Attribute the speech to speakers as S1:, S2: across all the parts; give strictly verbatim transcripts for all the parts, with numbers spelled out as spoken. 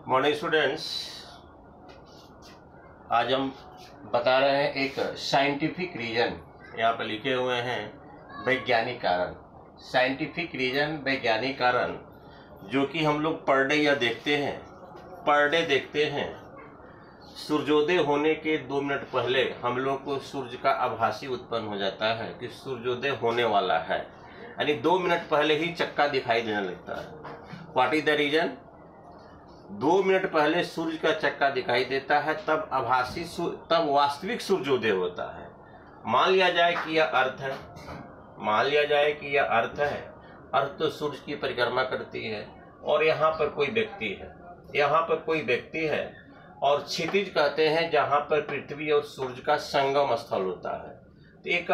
S1: Morning students, आज हम बता रहे हैं एक साइंटिफिक रीजन। यहाँ पर लिखे हुए हैं वैज्ञानिक कारण। साइंटिफिक रीजन, वैज्ञानिक कारण, जो कि हम लोग पर डे या देखते हैं पर डे देखते हैं। सूर्योदय होने के दो मिनट पहले हम लोग को सूर्य का आभासी उत्पन्न हो जाता है कि सूर्योदय होने वाला है, यानी दो मिनट पहले ही चक्का दिखाई देने लगता है। What is the reason? दो मिनट पहले सूर्य का चक्का दिखाई देता है, तब आभासी तब वास्तविक सूर्योदय होता है। मान लिया जाए कि यह अर्थ है मान लिया जाए कि यह अर्थ है अर्थ तो सूर्य की परिक्रमा करती है, और यहाँ पर कोई व्यक्ति है यहाँ पर कोई व्यक्ति है और क्षितिज कहते हैं जहाँ पर पृथ्वी और सूर्य का संगम स्थल होता है। तो एक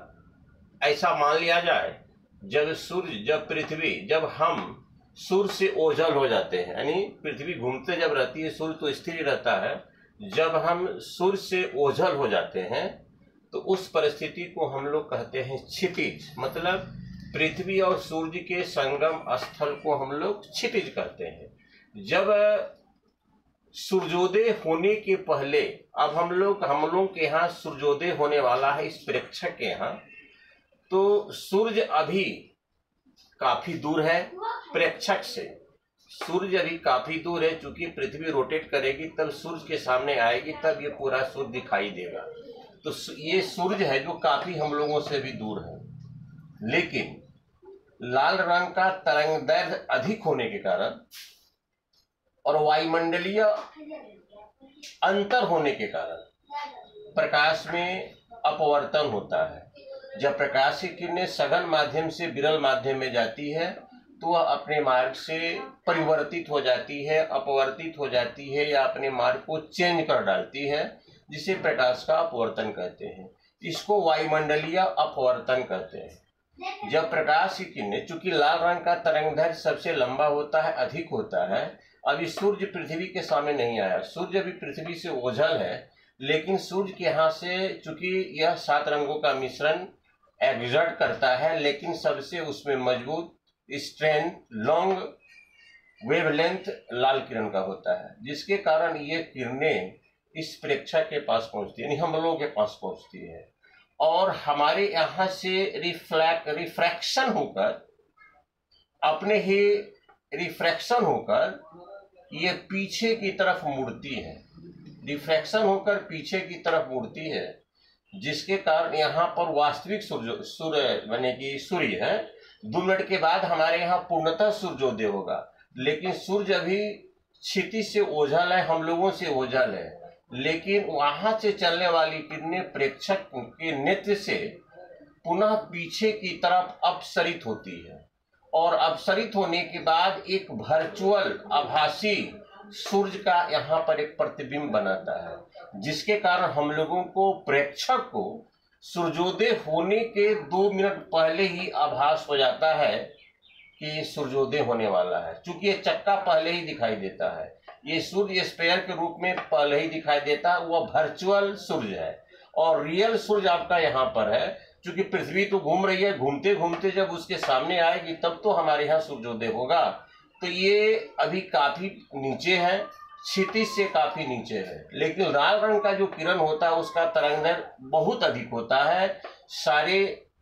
S1: ऐसा मान लिया जाए, जब सूर्य जब पृथ्वी जब हम सूर्य से ओझल हो जाते हैं, यानी पृथ्वी घूमते जब रहती है, सूर्य तो स्थिर रहता है। जब हम सूर्य से ओझल हो जाते हैं तो उस परिस्थिति को हम लोग कहते हैं क्षितिज। मतलब पृथ्वी और सूर्य के संगम स्थल को हम लोग क्षितिज कहते हैं। जब सूर्योदय होने के पहले, अब हम लोग हम लोग के यहाँ सूर्योदय होने वाला है इस प्रेक्षक के यहाँ, तो सूर्य अभी काफी दूर है प्रेक्षक से। सूर्य अभी काफी दूर है, चूंकि पृथ्वी रोटेट करेगी तब सूर्य के सामने आएगी, तब ये पूरा सूर्य दिखाई देगा। तो ये सूर्य है जो काफी हम लोगों से भी दूर है, लेकिन लाल रंग का तरंगदैर्घ्य अधिक होने के कारण और वायुमंडलीय अंतर होने के कारण प्रकाश में अपवर्तन होता है। जब प्रकाश की किरणें सघन माध्यम से विरल माध्यम में जाती है तो वह अपने मार्ग से परिवर्तित हो जाती है, अपवर्तित हो जाती है, या अपने मार्ग को चेंज कर डालती है, जिसे प्रकाश का अपवर्तन कहते हैं। इसको वायुमंडलीय अपवर्तन कहते हैं। जब प्रकाश की किरणें, चूंकि लाल रंग का तरंगदैर्घ्य सबसे लंबा होता है, अधिक होता है। अभी सूर्य पृथ्वी के सामने नहीं आया, सूर्य अभी पृथ्वी से ओझल है, लेकिन सूर्य के यहाँ से, चूंकि यह सात रंगों का मिश्रण एग्जर्ट करता है, लेकिन सबसे उसमें मजबूत स्ट्रेंथ लॉन्ग वेवलेंथ लाल किरण का होता है, जिसके कारण ये किरणें इस प्रेक्षक के पास पहुंचती है, यानी हम लोगों के पास पहुंचती है, और हमारे यहाँ से रिफ्लैक्ट रिफ्रैक्शन होकर अपने ही रिफ्रैक्शन होकर ये पीछे की तरफ मुड़ती है रिफ्रैक्शन होकर पीछे की तरफ मुड़ती है, जिसके कारण यहाँ पर वास्तविक सूर्य सूर्य माने कि सूर्य है। दो मिनट के बाद हमारे यहाँ पूर्णतः सूर्योदय होगा, लेकिन सूर्य अभी क्षितिज से ओझल है, हम लोगों से ओझल है, लेकिन वहां से चलने वाली किरणें प्रेक्षक के नेत्र से पुनः पीछे की तरफ अपसरित होती है, और अपसरित होने के बाद एक वर्चुअल आभासी सूर्य का यहाँ पर एक प्रतिबिंब बनाता है, जिसके कारण हम लोगों को प्रेक्षक को सूर्योदय होने के दो मिनट पहले ही आभास हो जाता है कि सूर्योदय होने वाला है। चूंकि ये चक्का पहले ही दिखाई देता है, ये सूर्य स्पेयर के रूप में पहले ही दिखाई देता है, वह वर्चुअल सूर्य है, और रियल सूर्य आपका यहाँ पर है। चूंकि पृथ्वी तो घूम रही है, घूमते घूमते जब उसके सामने आएगी तब तो हमारे यहाँ सूर्योदय होगा। तो ये अभी काफी नीचे है, क्षितिज से काफी नीचे है, लेकिन लाल रंग का जो किरण होता है उसका तरंगदैर्घ्य बहुत अधिक होता है, सारे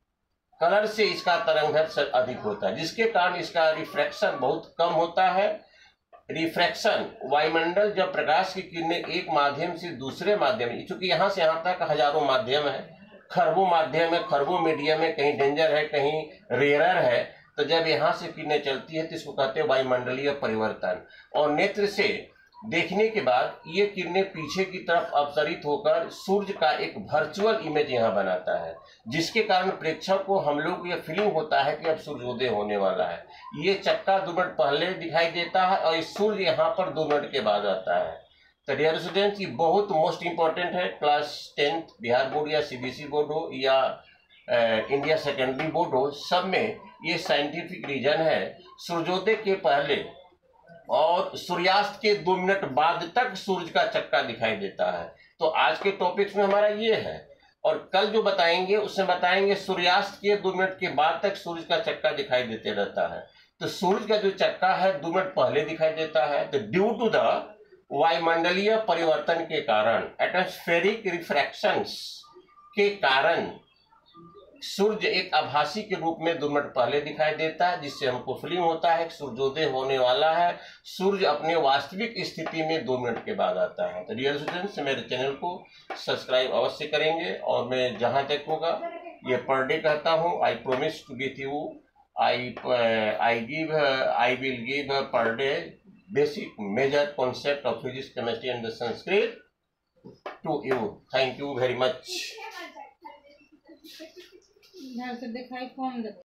S1: कलर से इसका तरंगदैर्घ्य अधिक होता है, जिसके कारण इसका रिफ्रैक्शन बहुत कम होता है। रिफ्रैक्शन, वायुमंडल जब प्रकाश की किरणें एक माध्यम से दूसरे माध्यम, चूंकि यहाँ से यहाँ तक हजारों माध्यम है, खरबों माध्यम है, खरबों मीडियम है, कहीं डेंजर है, कहीं रेयर है, तो जब यहाँ से किरणें चलती है तो इसको कहते हैं वायुमंडलीय परिवर्तन। और नेत्र से देखने के बाद ये किरणें पीछे की तरफ अपसरित होकर सूर्य का एक वर्चुअल इमेज यहाँ बनाता है, जिसके कारण प्रेक्षक को, हम लोग को यह फीलिंग होता है कि अब सूर्योदय होने वाला है। ये चक्का दो मिनट पहले दिखाई देता है और सूर्य यहाँ पर दो मिनट के बाद आता है। तो डियर स्टूडेंट्स, ये बहुत मोस्ट इंपॉर्टेंट है। क्लास टेंथ बिहार बोर्ड या सीबीएसई बोर्ड हो या इंडिया सेकेंडरी बोर्ड हो, सब में ये साइंटिफिक रीजन है। सूर्योदय के पहले और सूर्यास्त के दो मिनट बाद तक सूर्य का चक्का दिखाई देता है। तो आज के टॉपिक्स में हमारा ये है, और कल जो बताएंगे उसमें बताएंगे सूर्यास्त के दो मिनट के बाद तक सूर्य का चक्का दिखाई देते रहता है। तो सूरज का जो चक्का है दो मिनट पहले दिखाई देता है। तो ड्यू टू द वायुमंडलीय परिवर्तन के कारण, एटमॉस्फेरिक रिफ्रैक्शंस के कारण सूर्य एक आभासी के रूप में दो मिनट पहले दिखाई देता है, जिससे हमको फीलिंग होता है कि सूर्योदय होने वाला है। सूर्य अपने वास्तविक स्थिति में दो मिनट के बाद आता है। तो डियर स्टूडेंट्स, मेरे चैनल को सब्सक्राइब अवश्य करेंगे, और मैं जहां तक होगा ये पर डे कहता हूँ, I promise to give you, I I give I will give per day basic major concept of physics, chemistry and Sanskrit to you. Thank you very much.
S2: दिखाई कौन